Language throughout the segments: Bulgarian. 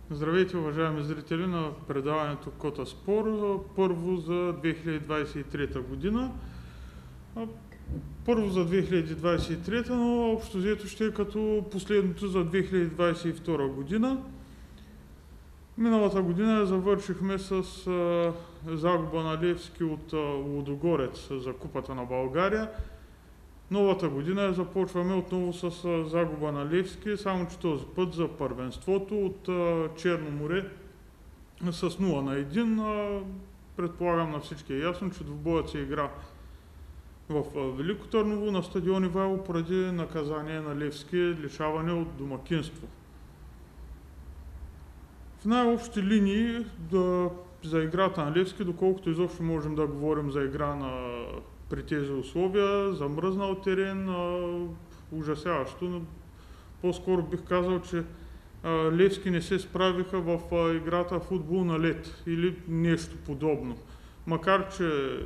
Здравейте, уважаеми зрители на предаването Кота Спор, първо за 2023 година. Първо за 2023, но общо взето ще е като последното за 2022 година. Миналата година завършихме с загуба на Левски от Лудогорец за Купата на България. Новата година започваме отново с загуба на Левски, само че този път за първенството от Черно море с 0-1. Предполагам на всички е ясно, че двубоят се игра в Велико Търново на стадион Ивайло поради наказание на Левски, лишаване от домакинство. В най-общи линии за играта на Левски, доколкото изобщо можем да говорим за игра при тези условия, замръзнал терен, ужасяващо. По-скоро бих казал, че Левски не се справиха в играта футбол на лед или нещо подобно. Макар че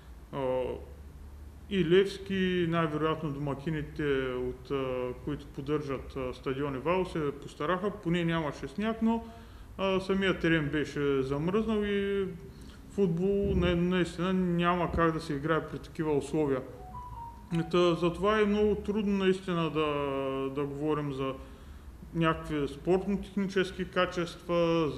и Левски, най-вероятно домакините, които поддържат стадион Ивайло, се постараха, поне нямаше сняг, но самият терен беше замръзнал и футбол наистина няма как да се играе при такива условия. Затова е много трудно наистина да говорим за някакви спортно-технически качества,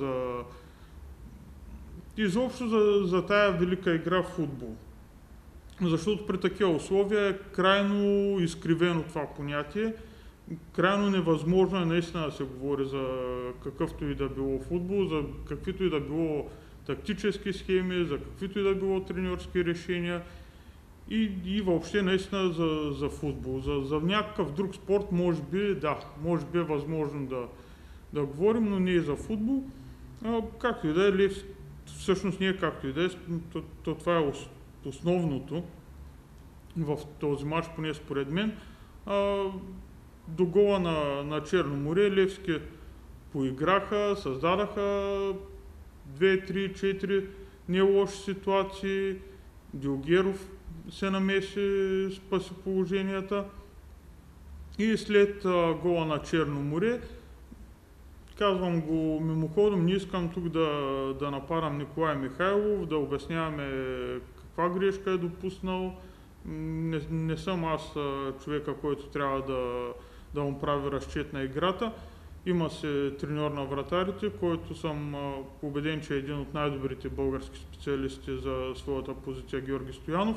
изобщо за тая велика игра в футбол. Защото при такива условия е крайно изкривено това понятие, крайно невъзможно е наистина да се говори за какъвто и да било футбол, за каквито и да било тактически схеми, за каквито и да било треньорски решения и въобще наистина за футбол. За някакъв друг спорт може би е възможно да говорим, но не и за футбол. Както и да е, всъщност не е както и да е, това е основното в този матч, поне според мен. До гола на Черно море Левски поиграха, създадаха 2, 3, 4 не лоши ситуации. Дилгеров се намеси, спаси положенията. И след гола на Черно море, казвам го мимоходом, не искам тук да нападам Николай Михайлов, да обясняваме каква грешка е допуснал. Не съм аз човека, който трябва да му прави разчет на играта. Има се треньор на вратарите, който съм убеден, че е един от най-добрите български специалисти за своята позиция, Георги Стоянов.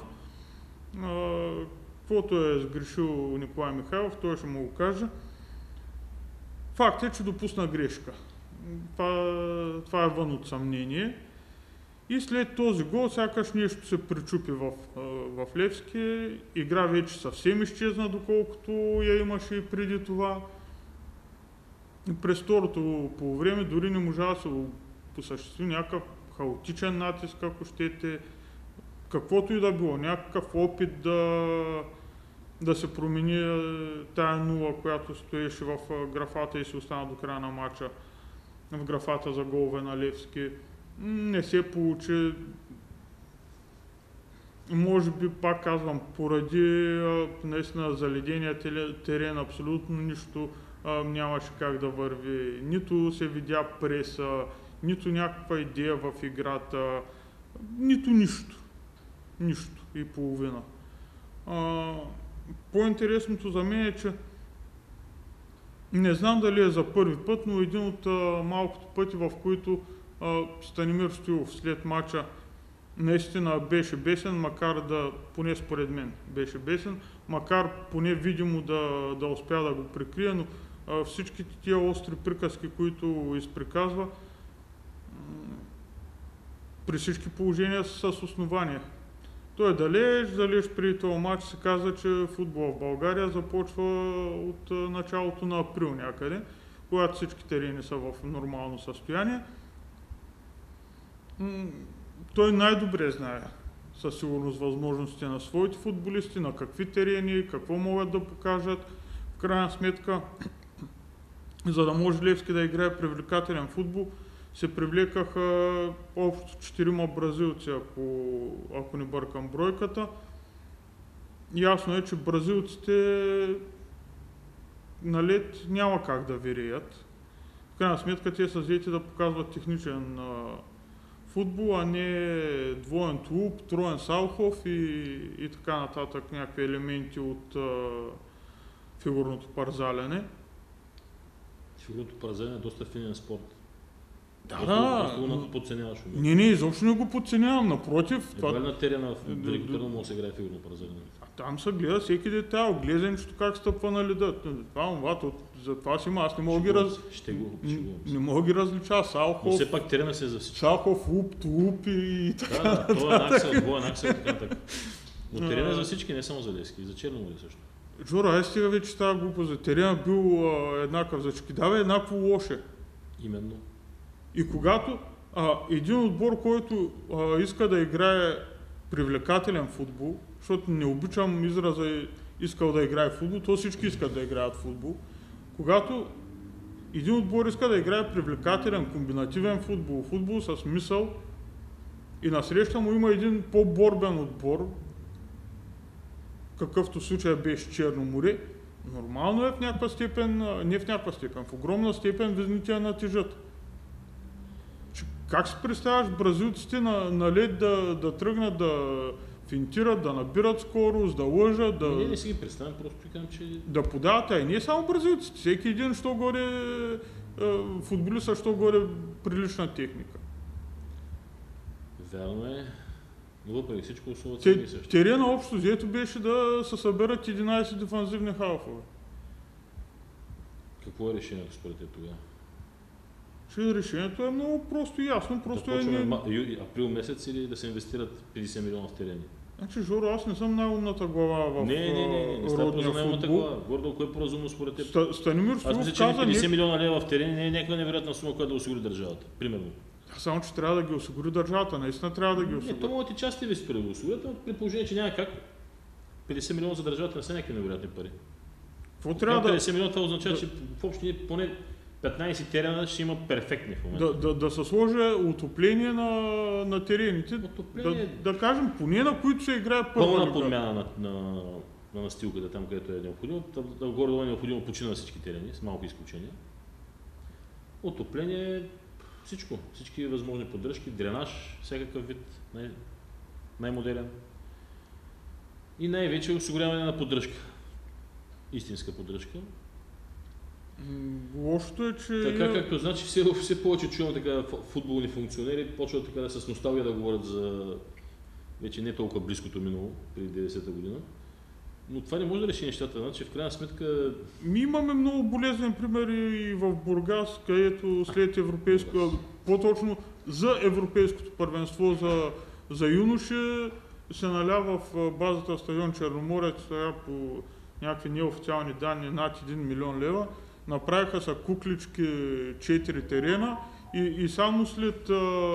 Каквото е сгрешил Николай Михайлов, той ще му го каже. Факт е, че допусна грешка. Това е вън от съмнение. И след този гол сякаш нещо се причупи в Левски. Игра вече съвсем изчезна, доколкото я имаше и преди това. През второто полувреме дори не можа да се осъществи някакъв хаотичен натиск, ако щете, каквото и да било, някакъв опит да се промени тая нула, която стоеше в графата и се остана до края на матча в графата за голове на Левски. Не се получи. Може би, пак казвам, поради наистина заледения терен абсолютно нищо нямаше как да върви. Нито се видя преса, нито някаква идея в играта, нито нищо. Нищо и половина. По-интересното за мен е, че не знам дали е за първи път, но един от малкото пъти, в които Станимир Стоилов след матча наистина беше бесен, поне според мен беше бесен, макар поне видимо да успя да го прикрие, но всичките тия остри приказки, които изприказва, при всички положения са с основание. Той е далеч преди този матч се каза, че футбол в България започва от началото на април някъде, когато всички терени са в нормално състояние. Той най-добре знае със сигурност възможностите на своите футболисти, на какви терени, какво могат да покажат. В крайна сметка, за да може Левски да играе привлекателен футбол, се привлекаха общо 4 бразилци, ако не бъркам бройката. Ясно е, че бразилците на лед няма как да виреят. В крайна сметка те са взети да показват техничен футбол, а не двоен тулуп, троен салхов и така нататък, някакви елементи от фигурното парзаляне. Фигурното парзаляне е доста финен спорт. Да, Просто го подценяваш. Не, изобщо не го подценявам, напротив. Едва ли на терена в Велико Търново може да се играе фигурно парзаляне? Там се гледа всеки детайл, глезенчето как стъпва на леда. Затова си има, аз не мога ги различа. Салхов, но все пак терена се за всички. Салхов, луп, тулуп и така. Да, това е наксел, двоен аксел и така нататък. Но терена е за всички, не само за Левски, и за Черноморие също. Жоро, ай стига вече става глупо. За терена бил еднакъв, за Чекидава е еднакво лоше. Именно. И когато един отбор, който иска да играе привлекателен футбол, защото не обичам израза искал да играе футбол, то всички искат да играят футбол. Когато един отбор иска да играе привлекателен, комбинативен футбол, футбол с мисъл и насреща му има един по-борбен отбор, какъвто случай беше Черноморе, нормално е в някаква степен, не в някаква степен, в огромна степен везните я натежат. Как си представяш бразилците на лед да тръгнат да финтират, да набират скорост, да лъжат, да... Не си ги представям, просто казвам, че... Да подават, и не само бразилците, всеки един, що горе футболиста, що горе прилична техника. Вярно е, но въпреки всичко условията са и също. Терена общо взето беше да се съберат 11 дефанзивни халфове. Какво е решението според теб тогава? Решението е много просто и ясно. Просто да почваме април месец или да се инвестират 50 милиона в терени? Значи, Жоро, аз не съм най-умната глава в родния футбол. Не става за най-умната глава. Гордо, кое е по-разумно според теб? Станимир Стоилов каза... Аз мисля, че 50 милиона лева в терени не е някаква невероятна сума, която да осигури държавата. Примерно. Само, че трябва да ги осигури държавата. Наистина трябва да ги осигури. Не, то могат и части инвеститори да го осигурят, но при положение, че няма как 50 милиона за държавата не са някакви невероятни пари. Какво трябва 50 милиона това означава, че в общи поне 15 терена ще има перфектни в момента. Да се сложи отопление на терените. Да кажем, поне на които се играе първа пълна подмяна на настилката там, където е необходимо. Горе-долу е необходимо почина на всички терени, с малко изключение. Отопление, всичко. Всички възможни поддръжки, дренаж, всякакъв вид, най-модерен. И най-вече осигуряване на поддръжка. Истинска поддръжка. Лошото е, че... Така както значи, все повече чувам така футболни функционери, почват така да с носталгия да говорят за вече не толкова близкото минало, преди 90-та година. Но това не може да реши нещата, значи в крайна сметка... Имаме много болезнен пример и в Бургас, където след европейско, по-точно за европейското първенство за юноши се налява в базата стадион Черноморец, по някакви неофициални данни над 1 милион лева. Направиха са куклички 4 терена и само след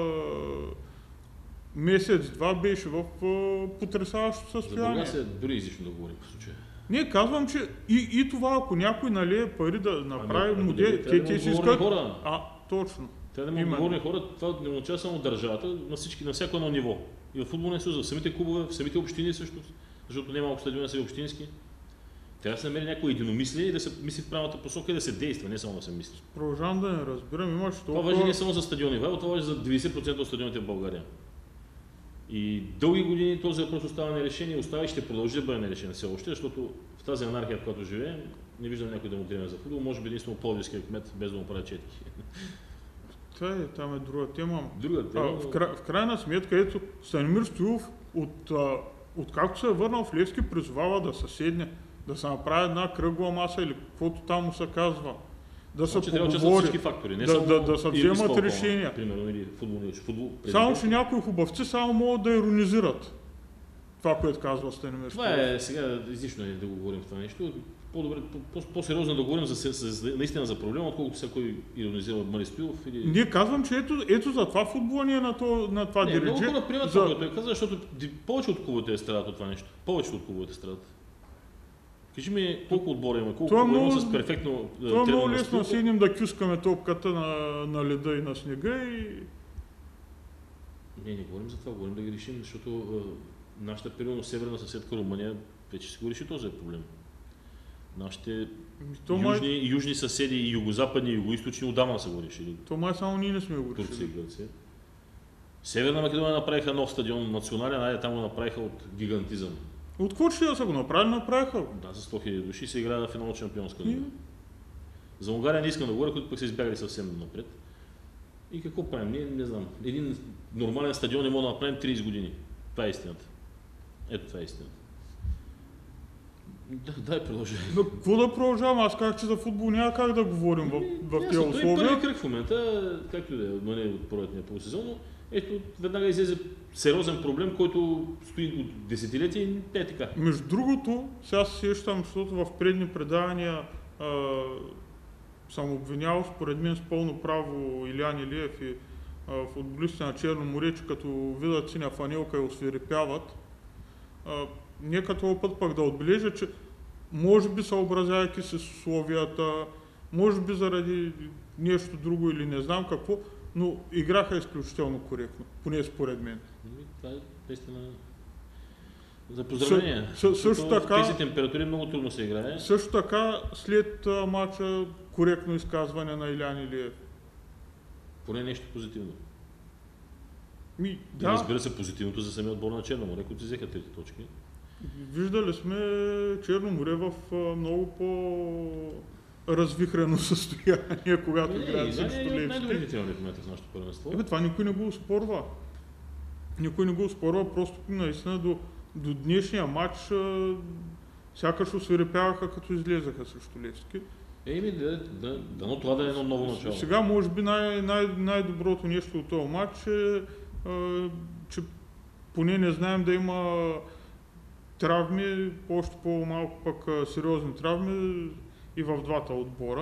месец-два беше в потресаващо състояние. За Бургас е дори излишно да говорим в случая. Не, казвам, че и това, ако някой налие пари да направи модел, те си искат... Точно. Трябва да има отговорни хора, това не означава само държавата, на всяко едно ниво. И в футболния съюз, в самите клубове, в самите общини също, защото не малко стадиони са общински. Трябва да се намери някакво единомислие и да се мисли в правилната посока и да се действа, не само да се мисли. Продължавам да не разбирам, имаш толкова... Това важи не само за стадиони, това важи за 90% от стадионите в България. И дълги години този въпрос остава нерешен и остава и ще продължи да бъде нерешен все още, защото в тази анархия, в която живеем, не виждам някой да му тренира за футбол, може би единствено пловдивския кмет, без да му прави четки. Там е друга тема. В крайна сметка, ето, Станимир Стоилов, откакто се е върнал в Левски, призовава да се седне, да се направи една кръгла маса или каквото там му се казва. Да се поговори, да се вземат решения. Примерно, или футбол. Само, че някои хубавци само могат да иронизират това, което казва Станимир Стоилов. Това е сега излишно да го говорим в това нещо. По-добре, по-сериозно да говорим наистина за проблема, отколкото всякой иронизира от Мари Стоилов. Не казвам, че ето за това футбола не е на това диридже. Много хора приемат това, което казва, защото повече от клубовете страдат от това нещо. Повече от клубовете страдат. Кажи ми колко отбора има, колко отбора има с перфектно тренирана Това е много лесно да седнем да кюскаме топката на леда и на снега и... Не говорим за това, говорим да ги решим, защото нашата примерно северна съседка Румъния вече си го реши този проблем. Нашите То южни съседи и югозападни и югоизточни отдавна са го решили. То май само ние не сме го Турция и решили. Гърция. Северна Македония направиха нов стадион национален, там го направиха от гигантизъм. От какво ще да са го направили? Направиха го. Да, за 100 000 души се играе на финал Шампионска лига. За Унгария не искам да говоря, които пък са избягали съвсем напред. И какво правим? Ние не знам. Един нормален стадион не може да направим 30 години. Това е истината. Ето това е истината. Дай продължай. Какво да продължавам? Аз казах, че за футбол няма как да говорим в тези Той условия. първи кръг в момента, както и да е, но не от първият полусезон, но ето веднага излезе сериозен проблем, който стои от десетилетия и е така. Между другото, сега се сещам, защото в предни предавания съм обвинял, според мен с пълно право, Илиян Илиев и футболистите на Черно море, че като видят синя фанелка и освирепяват. Нека този път пък да отбележа, че може би съобразявайки се с условията, може би заради нещо друго или не знам какво, но играха изключително коректно, поне според мен. Това е наистина за поздравление. Също така, в тези температури много трудно се играе. също така, след мача, коректно изказване на Илиян Илиев. Поне нещо позитивно. Да. Разбира се, позитивното за самия отбор на Черно море, които взеха трети точки. Виждали сме Черно море в много по-развихрено състояние, когато играят срещу Левски. Най-добрите треньори в момента в нашето първенство. Това никой не го оспорва. Никой не го оспорва, просто наистина до днешния матч сякаш освирепяваха, като излезаха срещу Левски. Дано това да е едно ново начало. Сега може би най-доброто нещо от този матч е, че поне не знаем да има травми, още по-малко пък сериозни травми и в двата отбора.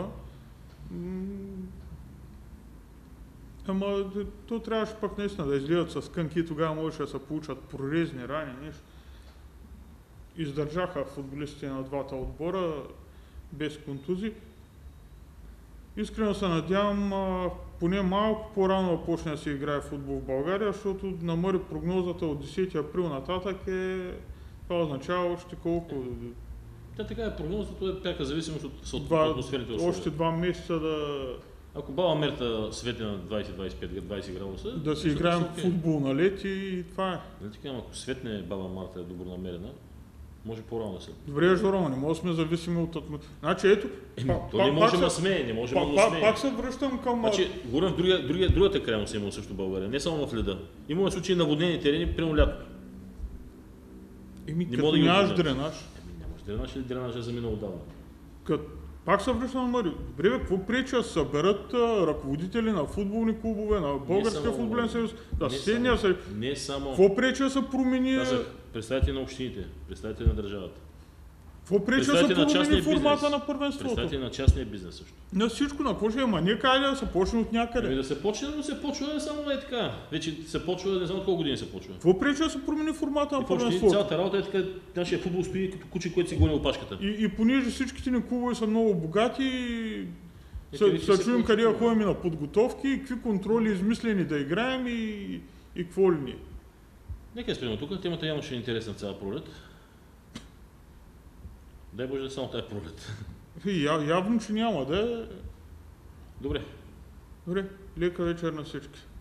Ама то трябваше пък наистина да излизат с кънки и тогава можеше да се получат прорезни рани, нещо. Издържаха футболистите на двата отбора без контузии. Искрено се надявам поне малко по-рано да почне да се играе футбол в България, защото намери прогнозата от 10 април нататък това означава още колко? Така е прогнозата, това е пряка зависимост от атмосферните условия. Още 2 месеца Ако баба Мерта свети на 20-25-20 градуса... Да си играем футбол на лед и това е. Нали така, ако светне баба Марта е добронамерена, може по-рано да се... Добре, Жоро, не може да сме зависими от атмосферата. Значи ето... То не може да смее, не може да смее. Пак се връщам към... Значи, говорим в другата крайност е имало също България, не само в леда. Имаме случаи наводнени терени при лятото. Като нямаш дренаж. Нямаш дренаж или дренаж е заминал отдавна. Пак се връщам на Марио. Добре, какво пречи да съберат ръководители на футболни клубове, на Българския футболен съюз, да съседния съюз? Не само. Какво пречи да се промени? Представители на общините, представители на държавата. Какво пречи да се промени формата на първенството? Представители на частния бизнес също. На всичко, на какво ще има? Нека да се почне от някъде. Да се почне, но се почва не само не така. Вече се почва, не знам от колко години се почва. Какво пречи да се промени формата на първенството? Цялата работа е така, нашия футбол стои като куче, което си гони опашката. И понеже всичките ни клубове са много богати, се чуем къде да ходим на подготовки, какви контроли измислени да играем и какво ли ни. Нека спрямо тук, темата явно ще е интересна цяла пролет. Дай Боже да само тая пролет. Явно, че няма да е. Добре. Добре, лека вечер на всички.